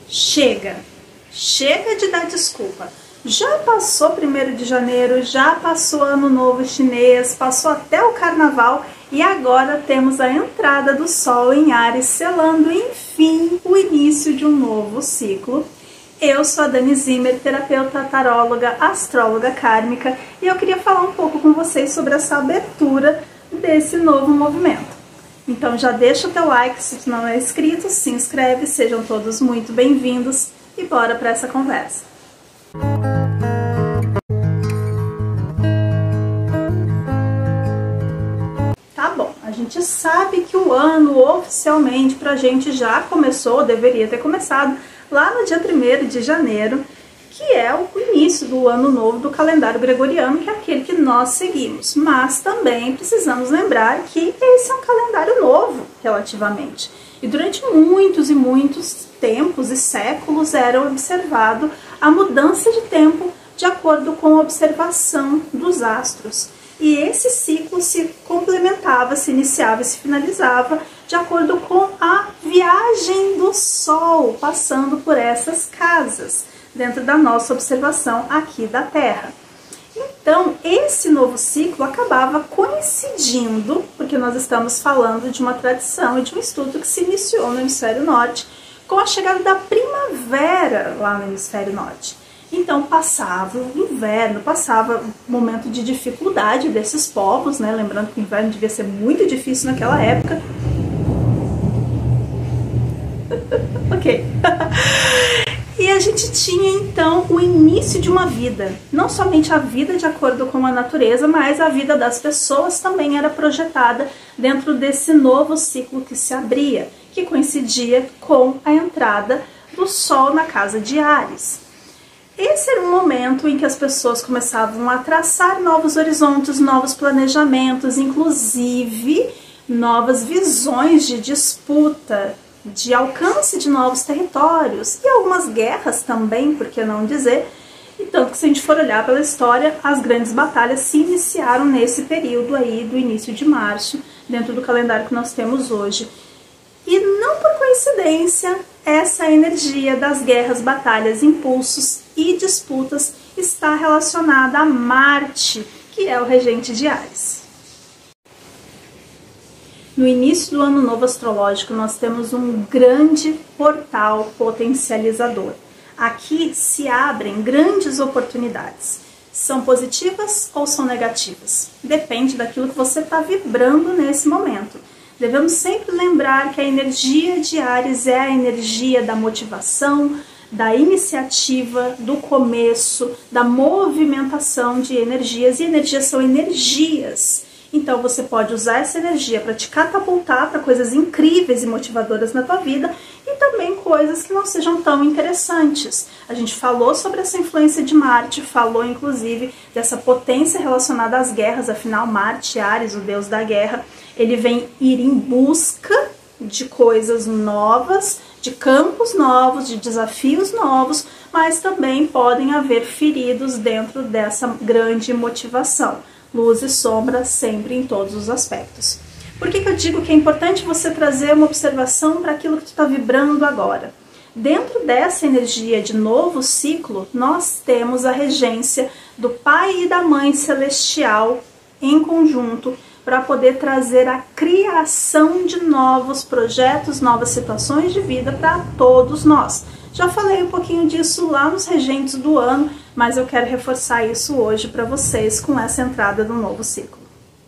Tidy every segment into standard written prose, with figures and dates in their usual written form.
Chega! Chega de dar desculpa. Já passou 1º de janeiro, já passou Ano Novo Chinês, passou até o Carnaval e agora temos a entrada do Sol em Áries, selando, enfim, o início de um novo ciclo. Eu sou a Dani Zimmer, terapeuta, taróloga, astróloga kármica, e eu queria falar um pouco com vocês sobre essa abertura desse novo movimento. Então já deixa o teu like se tu não é inscrito, se inscreve, sejam todos muito bem-vindos e bora para essa conversa. Tá bom, a gente sabe que o ano oficialmente pra gente já começou, deveria ter começado, lá no dia 1º de janeiro, que é o início do ano novo do calendário gregoriano, que é aquele que nós seguimos. Mas também precisamos lembrar que esse é um calendário novo, relativamente. E durante muitos e muitos tempos e séculos era observado a mudança de tempo de acordo com a observação dos astros. E esse ciclo se complementava, se iniciava e se finalizava de acordo com a viagem do Sol, passando por essas casas, dentro da nossa observação aqui da Terra. Então, esse novo ciclo acabava coincidindo, porque nós estamos falando de uma tradição e de um estudo que se iniciou no Hemisfério Norte, com a chegada da primavera lá no Hemisfério Norte. Então passava o inverno, passava o momento de dificuldade desses povos, né? Lembrando que o inverno devia ser muito difícil naquela época. Ok. E a gente tinha então o início de uma vida, não somente a vida de acordo com a natureza, mas a vida das pessoas também era projetada dentro desse novo ciclo que se abria, que coincidia com a entrada do Sol na casa de Áries. Esse era um momento em que as pessoas começavam a traçar novos horizontes, novos planejamentos, inclusive novas visões de disputa, de alcance de novos territórios e algumas guerras também, por que não dizer? E tanto que se a gente for olhar pela história, as grandes batalhas se iniciaram nesse período aí do início de março, dentro do calendário que nós temos hoje. E não por coincidência, essa energia das guerras, batalhas, impulsos e disputas está relacionada a Marte, que é o regente de Áries. No início do ano novo astrológico, nós temos um grande portal potencializador. Aqui se abrem grandes oportunidades. São positivas ou são negativas? Depende daquilo que você está vibrando nesse momento. Devemos sempre lembrar que a energia de Áries é a energia da motivação, da iniciativa, do começo, da movimentação de energias. E energias são energias. Então você pode usar essa energia para te catapultar para coisas incríveis e motivadoras na tua vida e também coisas que não sejam tão interessantes. A gente falou sobre essa influência de Marte, falou inclusive dessa potência relacionada às guerras, afinal Marte, Áries, o deus da guerra, ele vem ir em busca de coisas novas, de campos novos, de desafios novos, mas também podem haver feridos dentro dessa grande motivação. Luz e sombra sempre em todos os aspectos. Por que eu digo que é importante você trazer uma observação para aquilo que tu está vibrando agora? Dentro dessa energia de novo ciclo, nós temos a regência do Pai e da Mãe Celestial em conjunto para poder trazer a criação de novos projetos, novas situações de vida para todos nós. Já falei um pouquinho disso lá nos regentes do ano, mas eu quero reforçar isso hoje para vocês com essa entrada do novo ciclo.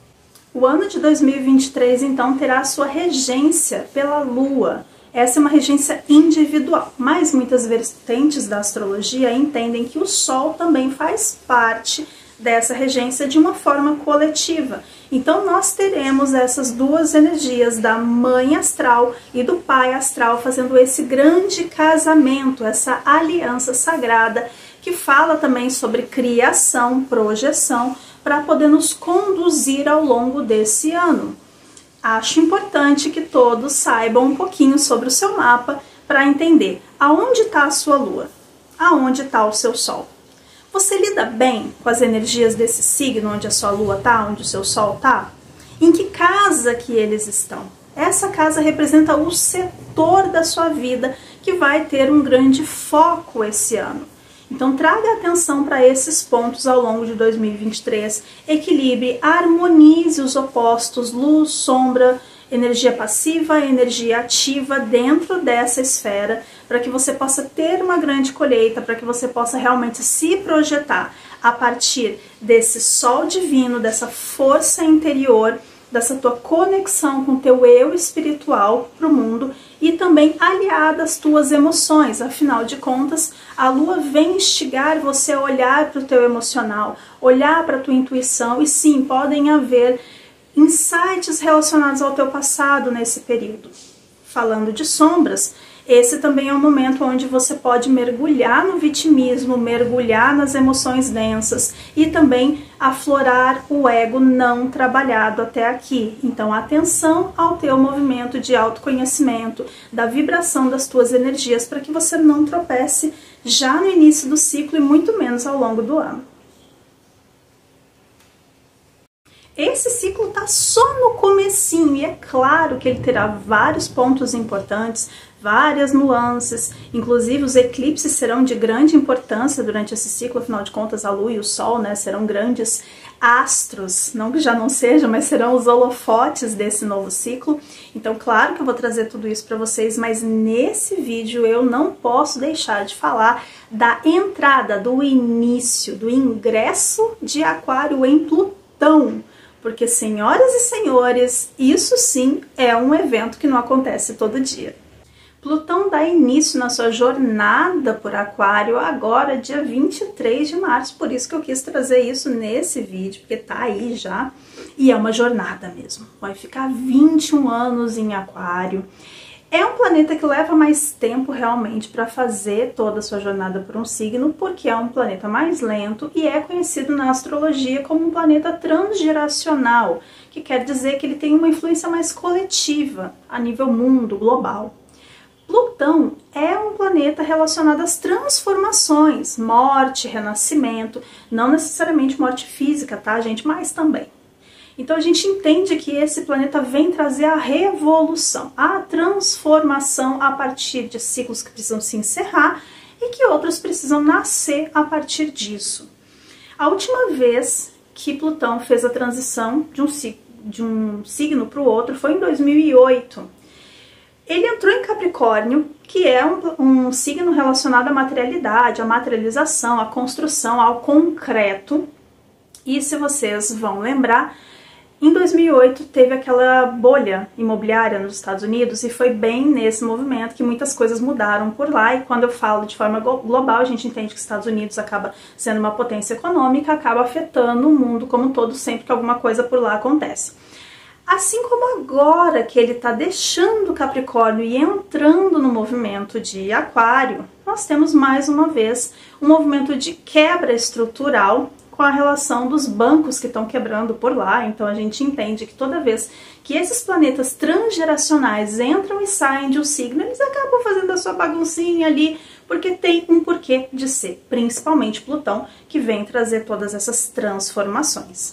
O ano de 2023, então, terá a sua regência pela Lua. Essa é uma regência individual, mas muitas vertentes da astrologia entendem que o Sol também faz parte dessa regência de uma forma coletiva. Então nós teremos essas duas energias da mãe astral e do pai astral fazendo esse grande casamento, essa aliança sagrada que fala também sobre criação, projeção, para poder nos conduzir ao longo desse ano. Acho importante que todos saibam um pouquinho sobre o seu mapa para entender aonde está a sua lua, aonde está o seu sol. Você lida bem com as energias desse signo, onde a sua lua está, onde o seu sol está? Em que casa que eles estão? Essa casa representa o setor da sua vida que vai ter um grande foco esse ano. Então traga atenção para esses pontos ao longo de 2023, equilibre, harmonize os opostos, luz, sombra, energia passiva, energia ativa dentro dessa esfera, para que você possa ter uma grande colheita, para que você possa realmente se projetar a partir desse sol divino, dessa força interior, dessa tua conexão com o teu eu espiritual para o mundo e também aliada às tuas emoções. Afinal de contas, a lua vem instigar você a olhar para o teu emocional, olhar para a tua intuição e sim, podem haver insights relacionados ao teu passado nesse período. Falando de sombras, esse também é um momento onde você pode mergulhar no vitimismo, mergulhar nas emoções densas e também aflorar o ego não trabalhado até aqui. Então, atenção ao teu movimento de autoconhecimento, da vibração das tuas energias, para que você não tropece já no início do ciclo e muito menos ao longo do ano. Esse ciclo está só no comecinho e é claro que ele terá vários pontos importantes, várias nuances, inclusive os eclipses serão de grande importância durante esse ciclo, afinal de contas a Lua e o Sol, né, serão grandes astros, não que já não sejam, mas serão os holofotes desse novo ciclo. Então claro que eu vou trazer tudo isso para vocês, mas nesse vídeo eu não posso deixar de falar da entrada, do início, do ingresso de Aquário em Plutão. Porque, senhoras e senhores, isso sim é um evento que não acontece todo dia. Plutão dá início na sua jornada por Aquário agora, dia 23 de março, por isso que eu quis trazer isso nesse vídeo, porque tá aí já, e é uma jornada mesmo. Vai ficar 21 anos em Aquário. É um planeta que leva mais tempo realmente para fazer toda a sua jornada por um signo, porque é um planeta mais lento e é conhecido na astrologia como um planeta transgeracional, que quer dizer que ele tem uma influência mais coletiva a nível mundo, global. Plutão é um planeta relacionado às transformações, morte, renascimento, não necessariamente morte física, tá, gente? Mas também. Então a gente entende que esse planeta vem trazer a revolução, a transformação a partir de ciclos que precisam se encerrar e que outros precisam nascer a partir disso. A última vez que Plutão fez a transição de um signo para o outro foi em 2008. Ele entrou em Capricórnio, que é um signo relacionado à materialidade, à materialização, à construção, ao concreto. E se vocês vão lembrar, em 2008 teve aquela bolha imobiliária nos Estados Unidos e foi bem nesse movimento que muitas coisas mudaram por lá. E quando eu falo de forma global, a gente entende que os Estados Unidos acaba sendo uma potência econômica, acaba afetando o mundo como um todo sempre que alguma coisa por lá acontece. Assim como agora que ele está deixando Capricórnio e entrando no movimento de Aquário, nós temos mais uma vez um movimento de quebra estrutural com a relação dos bancos que estão quebrando por lá. Então a gente entende que toda vez que esses planetas transgeracionais entram e saem de um signo, eles acabam fazendo a sua baguncinha ali, porque tem um porquê de ser, principalmente Plutão, que vem trazer todas essas transformações.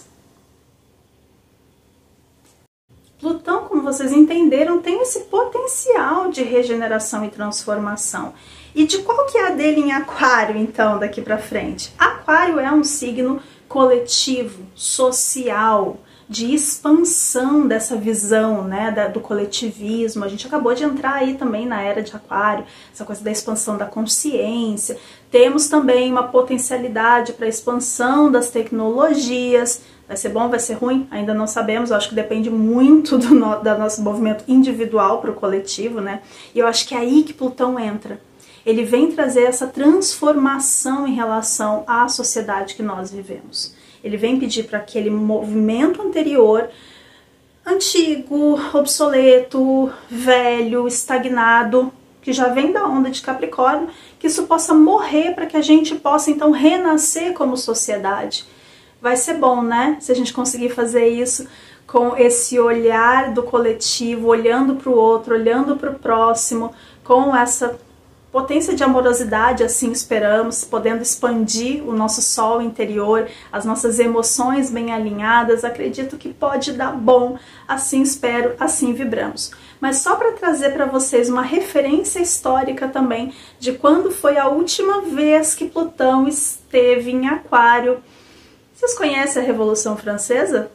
Plutão, como vocês entenderam, tem esse potencial de regeneração e transformação. E de qual que é a dele em Aquário, então, daqui pra frente? Aquário é um signo coletivo, social, de expansão dessa visão, né, do coletivismo. A gente acabou de entrar aí também na era de Aquário, essa coisa da expansão da consciência. Temos também uma potencialidade para a expansão das tecnologias. Vai ser bom, vai ser ruim? Ainda não sabemos, eu acho que depende muito do nosso movimento individual para o coletivo, né? E eu acho que é aí que Plutão entra. Ele vem trazer essa transformação em relação à sociedade que nós vivemos. Ele vem pedir para aquele movimento anterior, antigo, obsoleto, velho, estagnado, que já vem da onda de Capricórnio, que isso possa morrer para que a gente possa então renascer como sociedade. Vai ser bom, né? Se a gente conseguir fazer isso com esse olhar do coletivo, olhando para o outro, olhando para o próximo, com essa potência de amorosidade, assim esperamos, podendo expandir o nosso sol interior, as nossas emoções bem alinhadas, acredito que pode dar bom, assim espero, assim vibramos. mas só para trazer para vocês uma referência histórica também de quando foi a última vez que Plutão esteve em Aquário. Vocês conhecem a Revolução Francesa?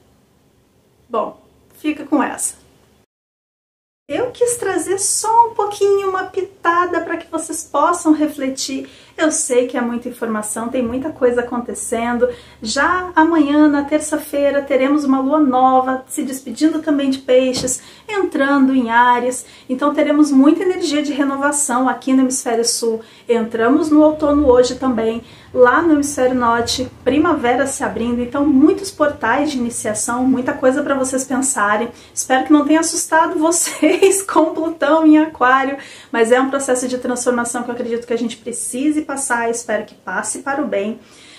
Bom, fica com essa. Eu quis trazer só um pouquinho, uma pitada para que vocês possam refletir. Eu sei que é muita informação, tem muita coisa acontecendo. Já amanhã, na terça-feira, teremos uma lua nova, se despedindo também de Peixes, entrando em Áries. Então teremos muita energia de renovação aqui no Hemisfério Sul. Entramos no outono hoje também. Lá no Hemisfério Norte, primavera se abrindo, então muitos portais de iniciação, muita coisa para vocês pensarem. Espero que não tenha assustado vocês com Plutão em Aquário, mas é um processo de transformação que eu acredito que a gente precise passar, espero que passe para o bem.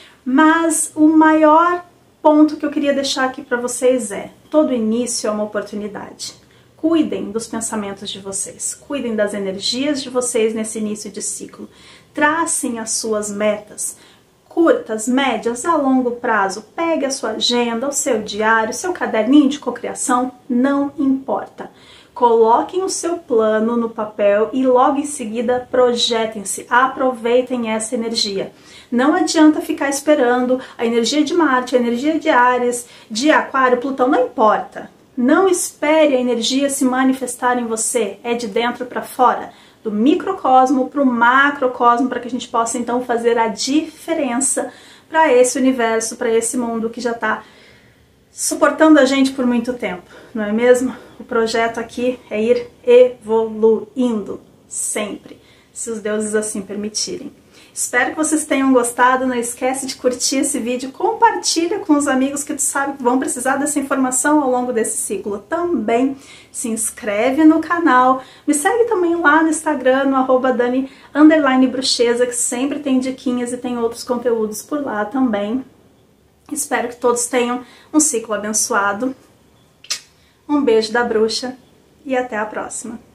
Mas o maior ponto que eu queria deixar aqui para vocês é: todo início é uma oportunidade. Cuidem dos pensamentos de vocês, cuidem das energias de vocês nesse início de ciclo. Tracem as suas metas, curtas, médias, a longo prazo. Pegue a sua agenda, o seu diário, seu caderninho de cocriação, não importa. Coloquem o seu plano no papel e logo em seguida projetem-se, aproveitem essa energia. Não adianta ficar esperando a energia de Marte, a energia de Áries, de Aquário, Plutão, não importa. Não espere a energia se manifestar em você, é de dentro para fora. Do microcosmo para o macrocosmo, para que a gente possa então fazer a diferença para esse universo, para esse mundo que já está suportando a gente por muito tempo, não é mesmo? O projeto aqui é ir evoluindo, sempre, se os deuses assim permitirem. Espero que vocês tenham gostado, não esquece de curtir esse vídeo, compartilha com os amigos que tu sabe que vão precisar dessa informação ao longo desse ciclo também. Se inscreve no canal, me segue também lá no Instagram, no @Dani_Bruxeza, que sempre tem diquinhas e tem outros conteúdos por lá também. Espero que todos tenham um ciclo abençoado. Um beijo da bruxa e até a próxima.